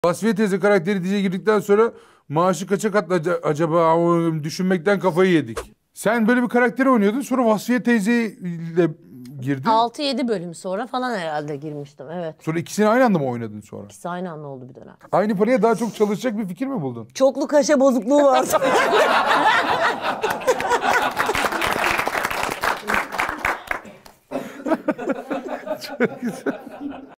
Vasfiye teyze karakteri diziye girdikten sonra maaşı kaça katladı acaba düşünmekten kafayı yedik. Sen böyle bir karakteri oynuyordun, sonra Vasfiye teyzeyle girdin. 6-7 bölüm sonra falan herhalde girmiştim, evet. Sonra ikisini aynı anda mı oynadın sonra? İkisi aynı anda oldu bir dönem. Aynı paraya daha çok çalışacak bir fikir mi buldun? Çoklu kaşe bozukluğu var. Çok güzel.